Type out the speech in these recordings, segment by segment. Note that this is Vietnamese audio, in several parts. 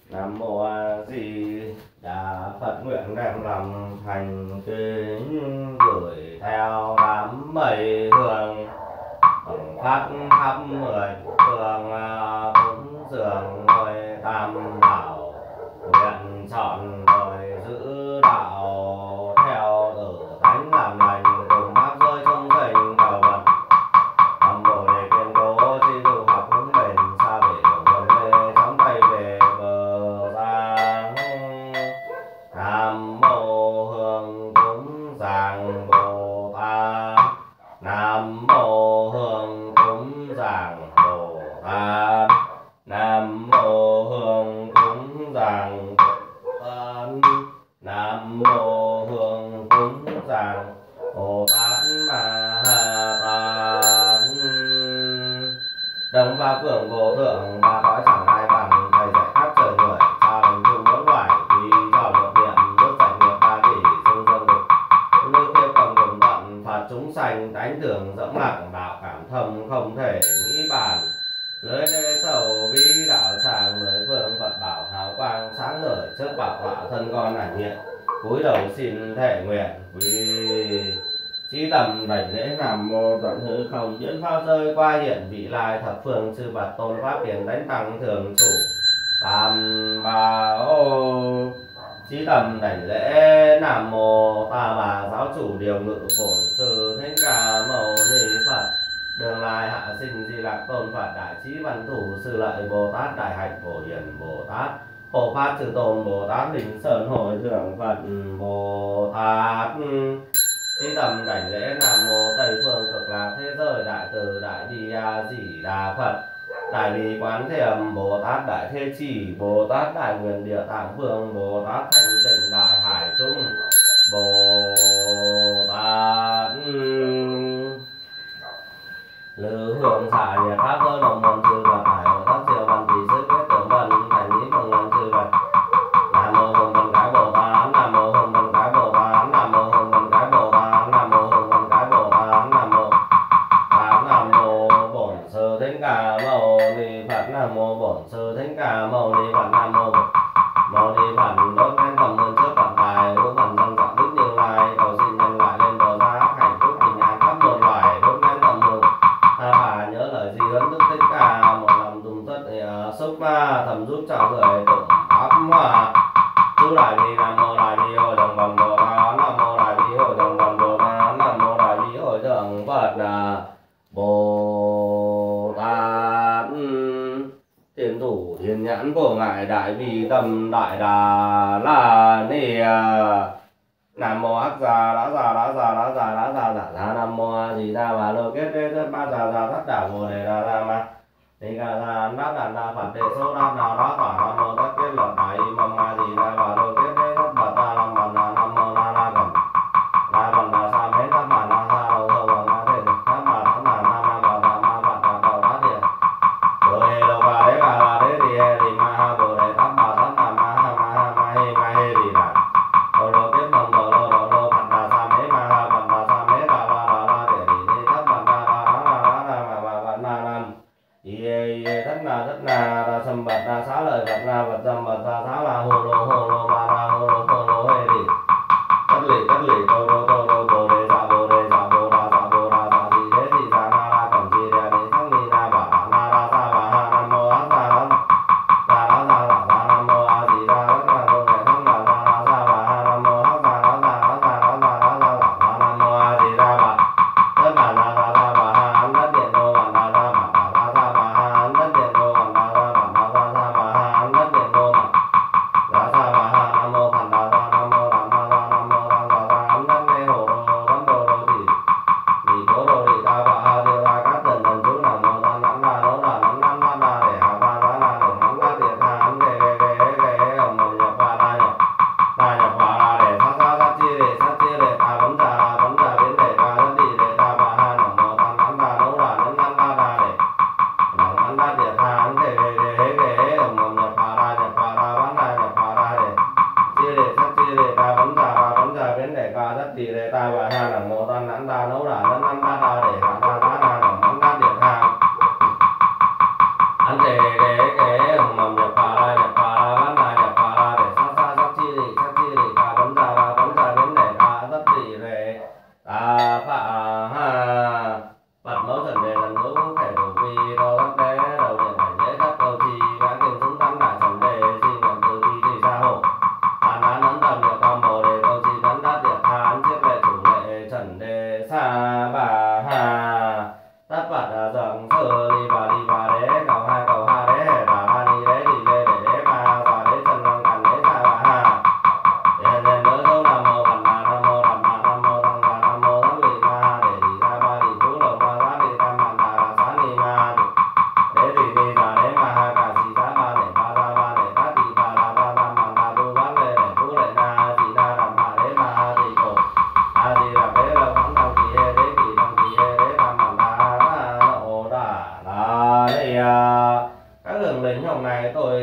Nam mô A Di Đà Phật, nguyện đem lòng thành kính gửi theo đám mây hương phát khắp mười phương cúng dường ngôi tam bảo, nguyện chọn đời giữ đạo theo tử thánh làm lành, cùng pháp giới chúng sinh cầu vận âm bồ đề kiên cố chi tu học hướng bền, xa bể của nguồn lê sóng tay về bờ giang. Nam mô hương cúng dường Bồ Tát, Nam mô hương cúng dường Bồ Tát, Nam mô hương cúng dường Bồ Tát, Nam mô hương cúng dường Bồ Tát Ma Tát. Đồng ba phượng vô thượng, ba cõi chẳng ai bằng, thầy dạy khắp trời người, cha lành chung mỗi loài, vì cho một niệm nước sạch nghiệp ba kỷ dương dương ngục. Nước tiếp cầm cùng tận Phật chúng sanh, tánh tưởng dẫm lặng đạo cảm thâm không thể nghĩ bàn. Lưới lê sầu vĩ đạo tràng, mười phương Phật bảo hào quang sáng ngời, trước bảo tọa thân con ảnh hiện, cúi đầu xin thệ nguyện quy chí tầm đảnh lễ. Nam mô tận hư không diễn pháp rơi qua hiện, vị lai thập phương chư Phật tôn pháp hiền thánh tăng thường trụ tam bảo. Chí tầm đảnh lễ. Nam mô Ta Bà giáo chủ điều ngự bổn sư Thích Ca Mâu Ni Phật, đường lai hạ sinh Di Lặc tôn Phật, đại trí văn thủ sư lợi Bồ Tát, đại hạnh phổ hiền Bồ Tát, hộ pháp chư tôn Bồ Tát, đình sơn hội thượng Phật Bồ Tát. Chí tầm đảnh lễ. Nam mô Tây phương cực lạc thế giới đại từ đại bi a di đà Phật, đại bi quán thế âm Bồ Tát, đại thế chỉ Bồ Tát, đại nguyện địa tạng vương Bồ Tát, thanh tịnh đại hải trung Bồ Tát. Lư hưởng xả nhiệt pháp giới đồng môn chư Phật, hải hội thất siêu văn tỷ sức quyết tưởng vân thành lý phương ngân chư Phật. Nam mô hương vân cái Bồ Tát, Nam mô hương vân cái Bồ Tát, Nam mô hương vân cái Bồ Tát, Nam mô hương vân cái Bồ Tát, Nam mô Tát. Nam mô bổn sư Thích Ca Mâu Ni Phật, Nam mô bổn sư Thích Ca Mâu Ni Phật, Nam mô Mâu Ni Phật. Đốt nén cầm ơn trước Phật đài, hữu phần dân trọng đức Như Lai, cầu xin nhân loại lên bờ giác hạnh phúc bình an khắp muôn loài. Đốt nén cầm hương ta bà nhớ lời di huấn Đức Thích Ca, một lòng dùng tất xúc thầm giúp cho người tụng pháp hòa. Chú đại bi Nam mô đại bi hội đồng bằng Bồ Tát, Nam mô đại bi hội đồng bằng Bồ Tát, Nam mô đại bi hội thượng Phật Bồ Tát. Thiên thủ thiên nhãn của ngài đại bi tâm đại đà la ni. Nam mô Hắc Già Đá Già Đá Già Đá Già Đá Già Đá Già. Nam mô A Di Đà Bà Lô Kết Đế Thất Ba Già Già Thất Đà Bồ Đề Đà Đà Ma Ni Ca Đà Đát Đà Đà Phật Đệ Số Đát Đà Đá Tỏa. Nam mô Tất Kết Lập Đại Mâm A Di Đà Bà Lô Kết Đế Thất Bà Ta Lam Bà Đà. Nam mô La La Cầm La Cầm Đà Sa Mế Thất Bà La Sa Đầu Thầu Bà La Thế Thất Bà Thất Bà Nam Ma Bà Đà Ma Phật Bà Cầu Đát Thiện Bồ Đề Đầu Bà Đế Bà La Đế Đi Hê Đi Ma Ha Bồ Đề Thất Bà Thất Bà Ma Ha Ma Ha Ma Hê Ma Hê Đi Đà Đầu Đô Tiếp Mông Đầu Đô Đầu Đô Phật Đà Sa Mế Ma Ha Phật Đà Sa Mế Đà La Đà La Để Đi Đi Thất Bà Đà Đà Đà Đà Đà Đà Bà Phật Na Nam Ye Thất Na Đà Sâm Bật Đà Xá Lợi Bật Na Bật Dâm Bật Đà Xá La Hồ Lô Ba Đà Hồ Lô Hê Đi Tất Lì Tô Đô Bồ Đề Dạ Bồ Đề Dạ Bồ Đà Dạ Bồ Đà Dạ Di Thế Di Dạ Na La Cẩm Di Đà Đi Thắng Ni Na Bà Đà Na Đà Sa Bà Ha. Nam mô A Sa Đà Đà Đà Đà Đà Đà. Nam mô A Di Đà Đà Đà Đô Nghệ Thắng Đà Đà Đà Sa Bà Ha. Nam mô A Sa Đà Đà Đà Đà Đà Đà Đà Đà Đà. Nam mô A Di Đà Bà Tất Bà Na Đà Đà Bà Ha Ấn Tất Điện Đô Bà Na Đà Bà Đà Sa Bà Ha Ấn Tất Điện Đô Bà Na Đà Bà Đà Sa Bà Ha Ấn Tất Điện Đô Bà Đà Sa Bà Ha. Nam mô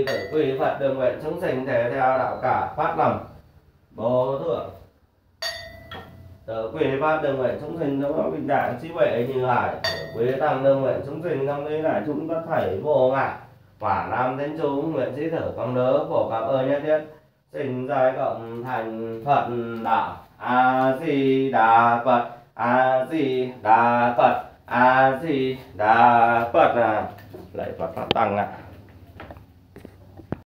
quy tử quy Phật đường nguyện chúng sinh thể theo đạo cả phát lòng vô thượng. Tử quy Phật đường nguyện chúng sinh trong có bình đẳng trí huệ như hải. Tử quy tăng đường nguyện chúng sinh trong lý đại chúng tất thảy vô ngại. Quả nam đến chúng nguyện sĩ thử công đớ phổ cập ơi nhất thiết. Sinh giai cộng thành Phật đạo. A Di Đà Phật, A Di Đà Phật, A Di Đà Phật. Lạy Phật Pháp Tăng